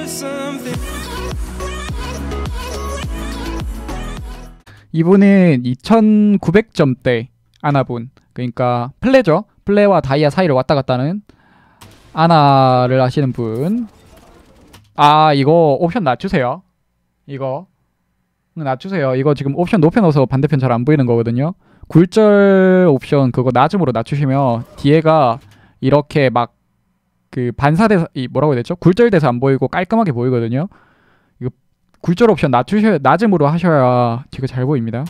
이분은 2900점대 아나분, 그러니까 플레죠. 플레와 다이아 사이를 왔다 갔다 하는 아나를 하시는 분. 아, 이거 옵션 낮추세요. 이거 낮추세요. 이거 지금 옵션 높여놓아서 반대편 잘 안 보이는 거거든요. 굴절 옵션 그거 낮음으로 낮추시면 뒤에가 이렇게 막 그 반사돼서, 이 뭐라고 해야 되죠? 굴절돼서 안 보이고 깔끔하게 보이거든요. 이거 굴절 옵션 낮음으로 하셔야 뒤가 잘 보입니다.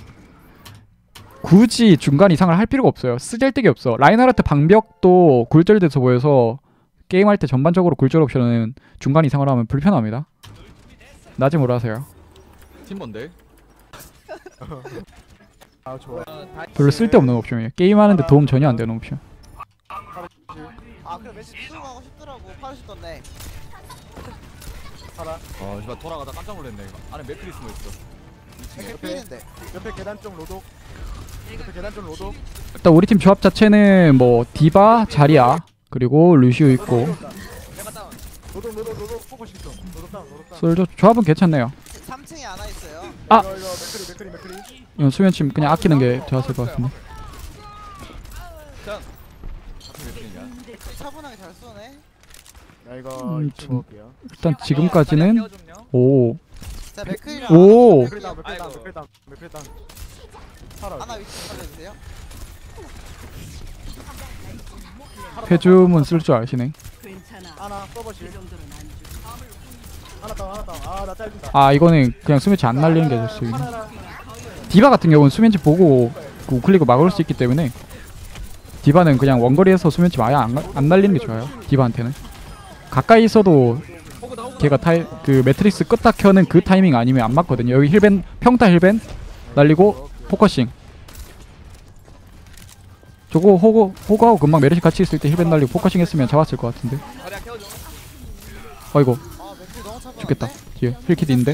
굳이 중간 이상을 할 필요가 없어요. 쓰잘데기 없어. 라인하르트 방벽도 굴절돼서 보여서 게임할 때 전반적으로 굴절 옵션은 중간 이상을 하면 불편합니다. 낮음으로 하세요. 팀번데? 아 좋아. 별로 쓸데없는 옵션이에요. 게임하는데 도움 전혀 안 되는 옵션. 아 그래 메시 투 가고 싶더라고. 파르시던데. 살아. 씨발 돌아가다 깜짝 놀랐네. 이거 안에 맥크리 숨어 있어. 옆에 계단 쪽 로독. 옆에 계단 쪽 로독. 일단 우리 팀 조합 자체는 뭐 디바, 자리야, 그리고 루시오 있고 로독 포커싱 좀. 로독 다운. 솔저 조합은 괜찮네요. 3층에 하나 있어요. 아! 이거 맥크리. 이건 수면침 그냥 아끼는 게 좋았을 것 같은데. 차분하게 잘 쏘네. 나 이거 먹을게요. 일단 지금까지는 오. 자 맥크리랑 오. 맥크리 다운. 살아. 하나 위치 알려주세요. 해줌은 쓸 줄 아시네. 하나 서버실. 하나 다운. 아나 짧다. 아, 이거는 그냥 수면치 안 날리는 게 좋습니다. 디바 같은 경우는 수면치 보고 그 우클릭을 막을 수 있기 때문에 디바는 그냥 원거리에서 수면치 아예 안 날리는 게 좋아요. 디바한테는 가까이 있어도 걔가 그 매트릭스 끄딱 켜는 그 타이밍 아니면 안 맞거든요. 여기 힐벤, 평타 힐벤 날리고 포커싱. 저거 호그하고 금방 메르시 같이 있을 때 힐벤 날리고 포커싱 했으면 잡았을 것 같은데. 어이구 죽겠다. 뒤에 힐킷인데.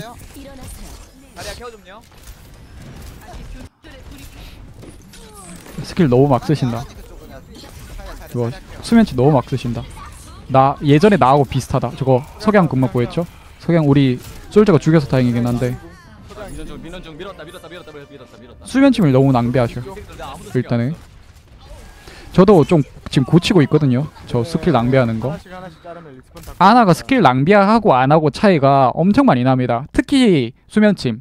스킬 너무 막 쓰신다. 이거 수면치 너무 막 쓰신다. 나 예전에 나하고 비슷하다. 저거 석양 금방 보였죠? 석양 우리 솔저가 죽여서 다행이긴 한데 민원중 밀었다. 수면침을 너무 낭비하셔. 일단은 저도 좀 지금 고치고 있거든요. 저 스킬 낭비하는 거. 아나가 스킬 낭비하고 안 하고 차이가 엄청 많이 납니다. 특히 수면침은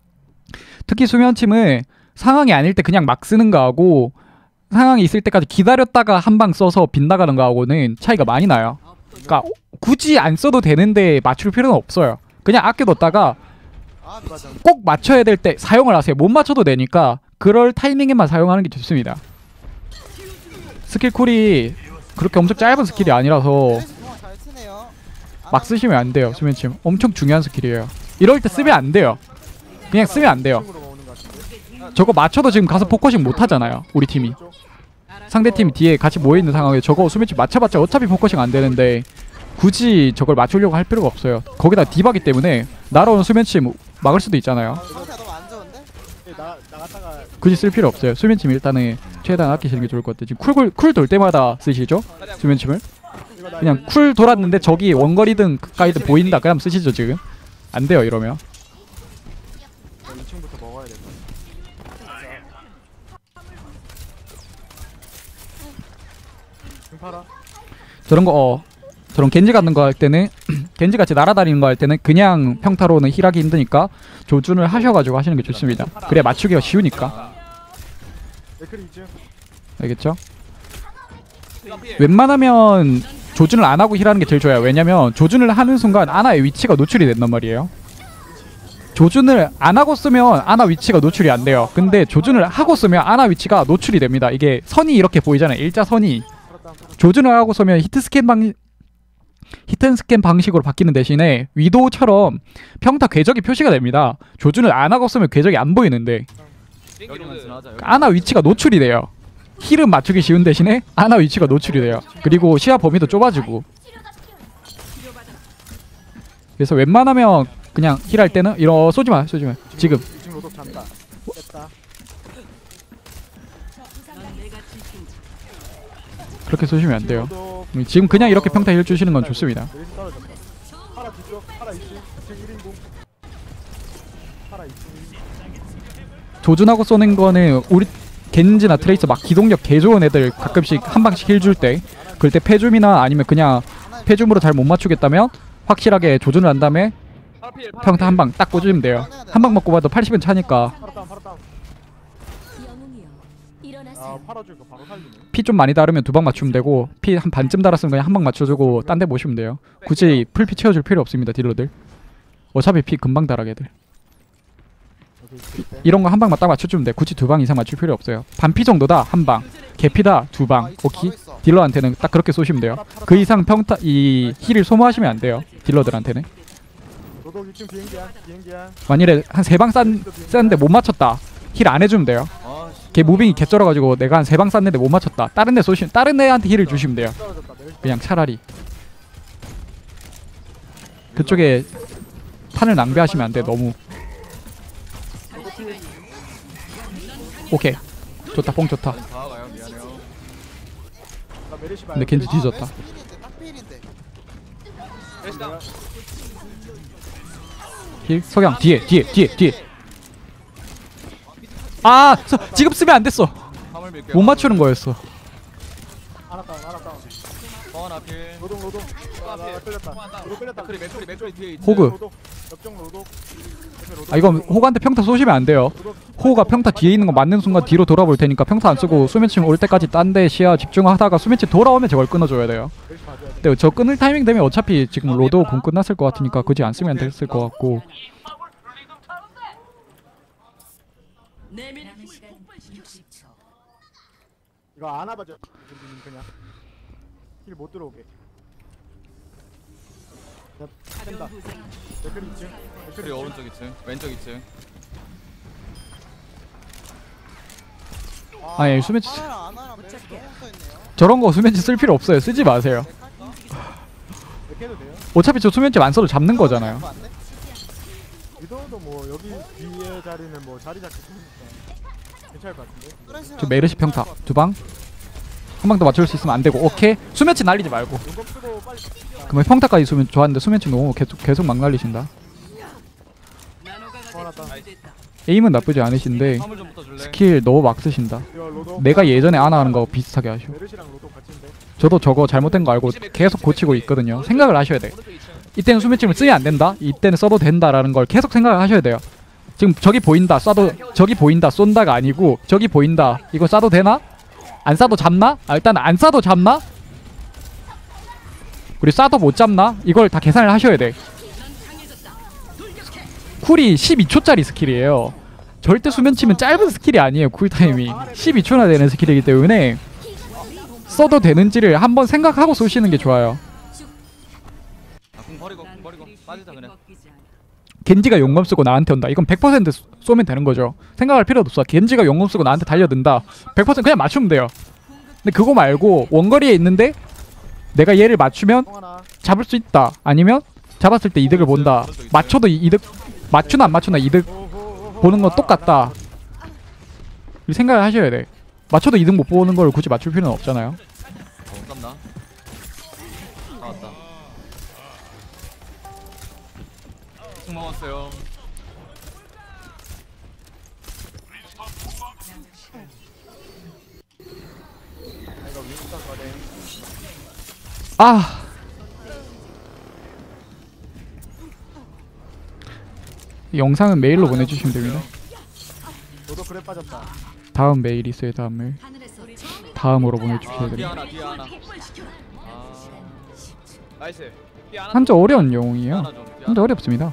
상황이 아닐 때 그냥 막 쓰는 거하고 상황이 있을 때까지 기다렸다가 한 방 써서 빗나가는 거하고는 차이가 많이 나요. 그러니까 굳이 안 써도 되는데 맞출 필요는 없어요. 그냥 아껴뒀다가 꼭 맞춰야 될 때 사용을 하세요. 못 맞춰도 되니까 그럴 타이밍에만 사용하는 게 좋습니다. 스킬 쿨이 그렇게 엄청 짧은 스킬이 아니라서 막 쓰시면 안 돼요. 수면침 엄청 중요한 스킬이에요. 이럴 때 쓰면 안 돼요. 그냥 쓰면 안 돼요. 저거 맞춰도 지금 가서 포커싱 못 하잖아요. 우리 팀이 상대팀이 뒤에 같이 모여있는 상황에 저거 수면침 맞춰봤자 어차피 포커싱 안 되는데 굳이 저걸 맞추려고 할 필요가 없어요. 거기다 디바기 때문에 날아오는 수면침 막을 수도 있잖아요. 굳이 쓸 필요 없어요. 수면침 일단은 최대한 아끼시는 게 좋을 것 같아요. 지금 쿨 돌 때마다 쓰시죠? 수면침을 그냥 쿨 돌았는데 저기 원거리든 가까이든 보인다 그럼 쓰시죠. 지금 안 돼요 이러면. 2층부터 먹어야 돼. 팔아. 저런 겐지 같은 거 할 때는 겐지 같이 날아다니는 거 할 때는 그냥 평타로는 힐하기 힘드니까 조준을 하셔가지고 하시는 게 좋습니다. 그래야 맞추기가 쉬우니까. 알겠죠? 웬만하면 조준을 안 하고 힐하는 게 제일 좋아요. 왜냐면 조준을 하는 순간 아나의 위치가 노출이 된단 말이에요. 조준을 안 하고 쓰면 아나 위치가 노출이 안 돼요. 근데 조준을 하고 쓰면 아나 위치가 노출이 됩니다. 이게 선이 이렇게 보이잖아요. 일자선이. 조준을 하고 쓰면 히트스캔 방식으로 바뀌는 대신에 위도우처럼 평타 궤적이 표시가 됩니다. 조준을 안 하고 쓰면 궤적이 안 보이는데 아나 위치가 노출이 돼요. 힐은 맞추기 쉬운 대신에 아나 위치가 노출이 돼요. 그리고 시야 범위도 좁아지고. 그래서 웬만하면 그냥 힐할 때는 이런 쏘지마 지금 그렇게 쏘시면 안 돼요. 지금 그냥 이렇게 평타 힐 주시는 건 좋습니다. 왼쪽 파라 2층 1인공 파라 2층 조준하고 쏘는 거는 우리 겐지나 트레이서 막 기동력 개 좋은 애들 가끔씩 한 방씩 힐 줄 때 그럴 때 패줌이나 아니면 그냥 패줌으로 잘 못 맞추겠다면 확실하게 조준을 한 다음에 파라필 평타 한 방 딱 꽂으면 돼요. 한 방 먹고 봐도 80은 차니까 파라 다운 영웅이여 아 일어나세요. 파라 주니까 바로 살리네 피 좀 많이 다르면 두 방 맞추면 되고 피 한 반쯤 달았으면 그냥 한 방 맞춰주고 딴 데 모시면 돼요. 굳이 풀피 채워줄 필요 없습니다 딜러들. 어차피 피 금방 달아 걔들. 여기 있을 때 이런 거 한 방만 딱 맞춰주면 돼. 굳이 두 방 이상 맞출 필요 없어요. 반피 정도다 한 방, 개피다 두 방. 오케이. 딜러한테는 딱 그렇게 쏘시면 돼요. 그 이상 평타 이 힐을 소모하시면 안 돼요. 딜러들한테는. 로독 2층 비행기야 만일에 한 세 방 쐈는데 못 맞췄다. 힐 안 해주면 돼요. 아씨 걔 무빙이 개쩔어가지고 내가 한 세 방 쐈는데 못 맞췄다. 다른 애 쏘시, 다른 애한테 힐을 주시면 돼요. 떨어졌다 메르시 그냥 차라리 그쪽에 탄을 낭비하시면 안 돼. 너무. 오케이. 좋다. 뽕 좋다. 다가가요 미안해요 나 메르시 봐요 근데 겐지 뒤졌다. 딱 필인데 메시 다운 힐 석양 뒤에. 아 지금 쓰면 안 됐어. 화물 밀게요 못 맞추는 거였어. 하나 다운 번 앞필 로독 아 끌렸다 로독 끌렸다 맥크리 뒤에 있지 호그. 로독 역정 로독 아 이건 호그한테 평타 쏘시면 안 돼요. 호그가 평타 뒤에 있는 거 맞는 순간 뒤로 돌아볼 테니까 평타 안 쓰고 수면침 올 때까지 딴 데 시야 집중하다가 수면침 돌아오면 저걸 끊어줘야 돼요. 메르시 봐줘야 돼 근데 저 끊을 타이밍 되면 어차피 지금 로드 공 끝났을 것 같으니까 굳이 안 쓰면 됐을 것 같고. 남은 시간 60초. 이거 안 와봐줘 그냥 힐 못 들어오게 뺀다 맥크리 2층 맥크리 오른쪽 2층 왼쪽 2층 아니 수면치 하나랑 안 하나 메르시 너무 붙어있네요 저런 거 수면치 쓸 필요 없어요. 쓰지 마세요. 이렇게 해도 돼요? 어차피 저 수면치 안 써도 잡는 거잖아요. 위도우도 뭐 여기 뒤에 자리는 뭐 자리 잡기 좋으니까 괜찮을 것 같은데 저 메르시 평타 두 방. 한 방 더 맞출 수 있으면 안 되고. 오케이. 수면치 날리지 말고. 용검 쓰고 빨리 그러면 평타까지 쏘면 좋았는데 수면치 너무 계속 막 날리신다. 하나 다운 에임은 나쁘지 않으신데 화물 좀 붙어줄래 스킬 너무 막 쓰신다. 이거 로독 내가 예전에 아나 하는 거 비슷하게 하셔. 메르시랑 로독 같은데 저도 저거 잘못된 거 알고 계속 고치고 있거든요. 생각을 하셔야 돼. 오른쪽 2층 이때는 수면침을 쓰면 안 된다. 이때는 써도 된다라는 걸 계속 생각을 하셔야 돼요. 지금 저기 보인다 쏴도 저기 보인다 쏜다가 아니고 저기 보인다 이거 쏴도 되나? 안 쏴도 잡나? 아, 일단 안 쏴도 잡나? 우리 쏴도 못 잡나? 이걸 다 계산을 하셔야 돼. 쿨이 12초짜리 스킬이에요. 절대 수면침은 짧은 스킬이 아니에요. 쿨타임이 12초나 되는 스킬이기 때문에 써도 되는지를 한번 생각하고 쏘시는 게 좋아요. 공 버리고 빠지자 그냥 겐지가 용검 쓰고 나한테 온다. 이건 100% 쏘면 되는 거죠. 생각할 필요도 없어. 겐지가 용검 쓰고 나한테 달려든다. 100% 그냥 맞추면 돼요. 근데 그거 말고 원거리에 있는데 내가 얘를 맞추면 통 하나 잡을 수 있다. 아니면 잡았을 때 이득을 본다. 맞춰도 이득 맞추나 안 맞추나 이득 오호호호 보는 건 똑같다. 이 생각을 하셔야 돼. 맞춰도 이득 못 보는 걸 굳이 맞출 필요는 없잖아요. 못 잡나 다 왔다 층 먹었어요 이거 윈스턴 거네 아. 이 영상은 메일로 보내주시면 됩니다. 로독 그래 빠졌다 다음 메일 있어요. 다음 메일. 다음으로 보내주셔야 뒤에 됩니다. 하나 뒤에 하나 나이스 뒤에 하나 한조 어려운 영웅이에요. 뒤에 한조 어렵습니다.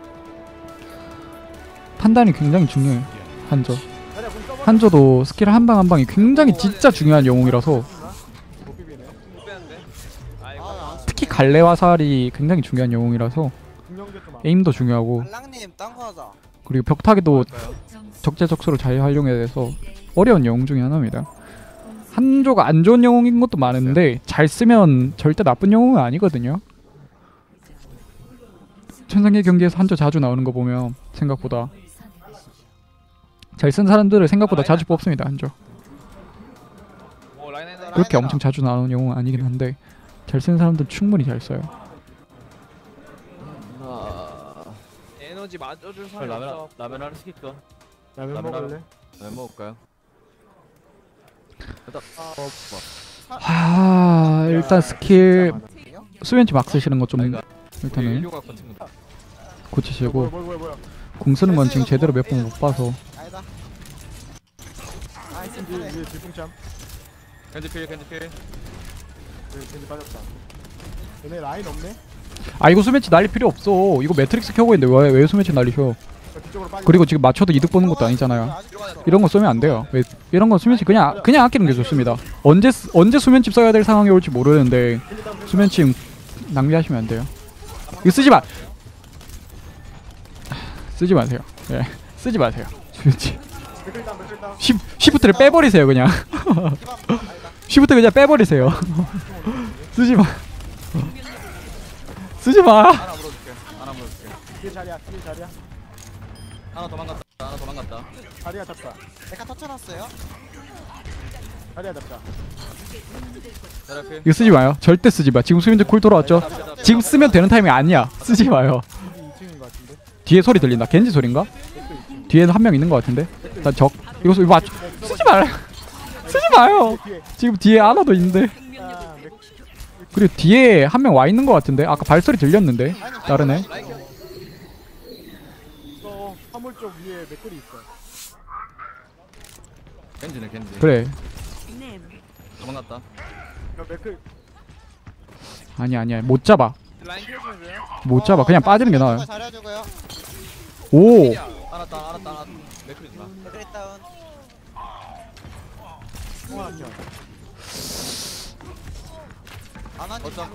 판단이 굉장히 중요해요. 한조. 자리야 공 써봐 한조도 스킬 한 방 한 방이 굉장히 진짜 중요한 영웅이라서 못 비비네 못 빼는데 아이고 특히 갈래 화살이 굉장히 중요한 영웅이라서 중령제 좀 에임도 중요하고 알랑님 딴 거 하자 그리고 벽타기도 볼까요? 적재적소로 잘 활용해야 돼서 어려운 영웅 중에 하나입니다. 한조가 안 좋은 영웅인 것도 많은데 잘 쓰면 절대 나쁜 영웅은 아니거든요. 천상계 경기에서 한조 자주 나오는 거 보면 생각보다 잘 쓴 사람들을 생각보다 자주 뽑습니다. 한조. 오 라인 해나 그렇게 엄청 자주 나오는 영웅은 아니긴 한데 잘 쓰는 사람들 충분히 잘 써요. 에너지 맞아줄 사람이 없어. 라면 하나 시킬까? 라면 라면 먹을래? 네 먹을까요? 일단 일단 스킬 진짜 많아. 수면치 막 쓰시는 거 좀 아이가. 일단은 인류가 건 친구. 고치시고 뭐야. 궁 쓰는 건 지금 제대로 몇 번 못 봐서. 아니다. 위에 질풍참. 겐지필. 겐지 빠졌다. 얘네 라인 없네? 아 이거 수면치 날릴 필요 없어. 이거 매트릭스 켜고 있는데 왜 수면치 날리셔? 뒤쪽으로 빠지. 그리고 지금 맞춰도 이득 보는 것도 아니잖아요. 이런 거 쏘면 안 돼요. 이런 건 수면치 그냥 아끼는 게 좋습니다. 언제 수면칩 써야 될 상황이 올지 모르는데 수면칩 낭비하시면 안 돼요. 이거 쓰지 마세요. 예, 쓰지 마세요. 수면칩. 맥클다운. 시프트를 빼버리세요 그냥. 시프트 그냥 빼버리세요. 쓰지 마. 하나 물어줄게. 뒤에 자리야. 하나 도망갔다. 자리야 잡자. 내가 터쳐놨어요. 자리야 잡자. 자라필. 이거 쓰지 마요. 절대 쓰지 마. 지금 수면제 쿨 돌아왔죠? 지금 쓰면 되는 타이밍 아니야. 쓰지 마요. 2층인 것 같은데. 뒤에 소리 들린다. 겐지 소린가? 뒤에는 한 명 있는 것 같은데. 일단 이거 맞 쓰지 마요. 뒤에. 지금 뒤에 아나도 있는데. 아, 그리고 뒤에 한 명 와 있는 것 같은데. 아까 발소리 들렸는데. 다르네. 이거 화물 쪽 위에 맥클이 있어. 겐지네 겐지. 그래. 도망갔다. 이거 맥클 아니야. 못 잡아. 라인 켜주면 돼요? 못 잡아. 그냥 빠지는 게 나아요. 잘해주고요. 오. 하나 맥크리 나. 맥크리 다운. 통화켜. 거점.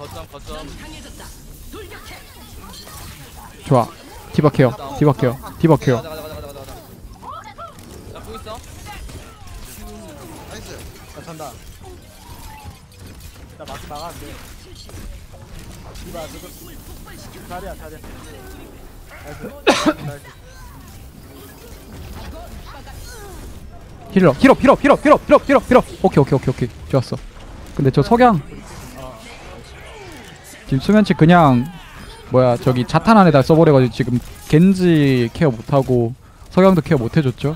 좋아. 디바케어. 가자. 나궁 있어? 나이스. 나 잔다. 나 막아 안 돼. 이봐 저거 자리야. 나이스. 힐러. 오케이. 좋았어. 근데 저 석양 지금 수면치 그냥 저기 자탄 안에다 써버려가지고 지금 겐지 케어 못하고 석양도 케어 못해줬죠.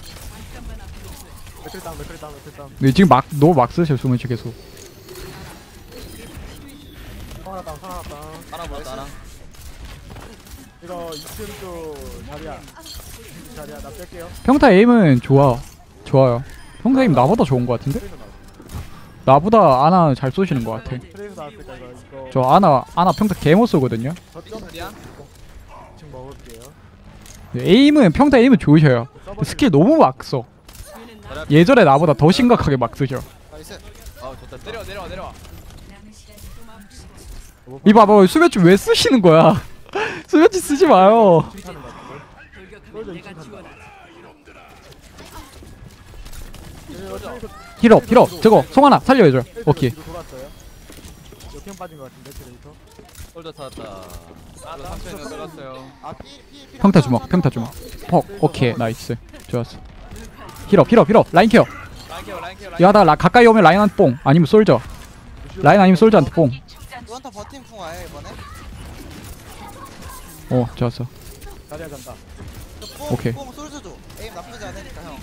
맥클 다운. 근데 지금 너무 막 쓰셔 수면치 계속. 하나 다운. 하나 물었다 하나. 이거 2층 쪽 자리야. 나 뺄게요. 평타 에임은 좋아요. 평타 에임 나보다 좋은 것 같은데? 나보다 아나 잘 쏘시는 것 같아. 트레이서 나왔을까 이거. 저 아나 평타 개 못 쏘거든요. 저점 어디야? 2층 먹을게요. 평타 에임은 좋으셔요. 스킬 너무 막 써. 예전에 나보다 더 심각하게 막 쓰셔. 나이스. 좋다. 내려와. 이 봐봐 수면치 왜 쓰시는 거야? 수면치 쓰지 마요. 타는 것 같은데. 솔저 2층 탄다. 힐업 저거 송하나 살려야죠. 오케이. 돌았어요. 역행 빠진 것 같은데 트레이서. 홀더 찾았다. 저 상처에 들어갔어요. 평타 주먹. 오케이 나이스. 좋았어. 힐업 라인 케어. 야다 가까이 오면 라인 한 뽕 아니면 솔저. 라인 아니면 솔저한테 뽕. 누한테 버팀 풍 와요 이번에. 좋았어. 자리야 잔다. 오케이. 뽕 솔져줘. 에임 나쁘지 않으니까 형.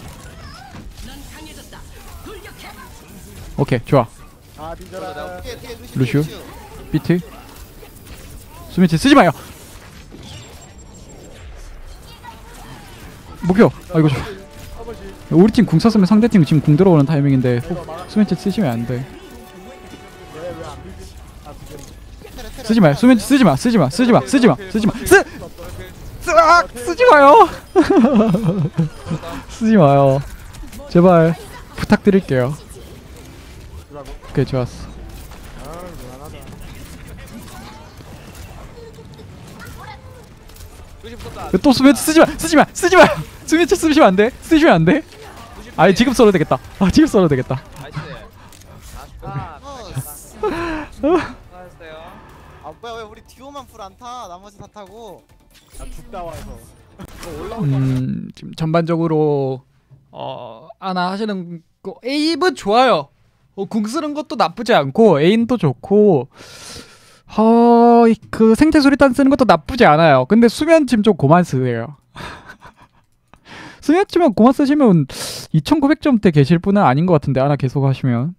오케이 좋아. 아 뒤져라. 뒤에 루시우. 비트. 수면치 쓰지 마요. 목표. 아이고 좋아. 서버시. 우리 팀 궁 썼으면 상대 팀 지금 궁 들어오는 타이밍인데 수면치 쓰시면 안 돼. 왜안 비지? 아 비지. 쓰지 마요. 수면치 쓰지 마. 쓰지 마요. 쓰지 마요. 제발 부탁드릴게요. 주라고. 오케이 좋았어. 아 미안하다. 또 수면치 쓰지 마. 수면치 쓰시면 안 돼. 아니 지금 써도 되겠다. 나이스. 아 뭐야 왜 우리 듀오만 풀 안 타? 나머지 다 타고. 나 죽다 와서. 지금 전반적으로 아나 하시는 거 에임은 좋아요. 궁 쓰는 것도 나쁘지 않고 에임도 좋고 그 생체 수리탄 쓰는 것도 나쁘지 않아요. 근데 수면침 좀 그만 쓰세요. 수면침은 그만 쓰시면 2900점대 계실 분은 아닌 것 같은데 하나 계속 하시면.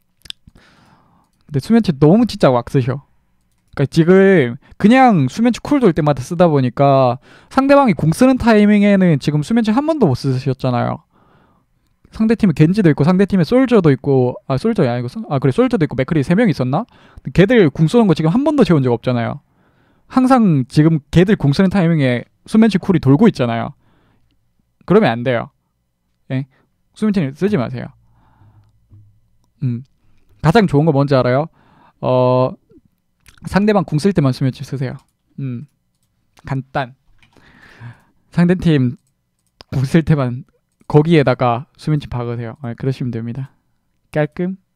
근데 수면침 너무 진짜 막 쓰셔. 그러니까 지금 그냥 수면치 쿨 돌 때마다 쓰다 보니까 상대방이 공 쓰는 타이밍에는 지금 수면치 한 번도 못 쓰셨잖아요. 상대팀에 겐지도 있고 상대팀에 솔저도 있고 솔저야 아니고 그래 솔저도 있고 맥크리 3명 있었나? 걔들 궁 쏘는 거 지금 한 번도 재운 적 없잖아요. 항상 지금 걔들 궁 쓰는 타이밍에 수면치 쿨이 돌고 있잖아요. 그러면 안 돼요. 예? 수면치는 쓰지 마세요. 가장 좋은 거 뭔지 알아요? 상대방 궁 쓸 때만 수면치 쓰세요. 간단. 상대팀 궁 쓸 때만 거기에다가 수면치 박으세요. 그러시면 됩니다. 깔끔.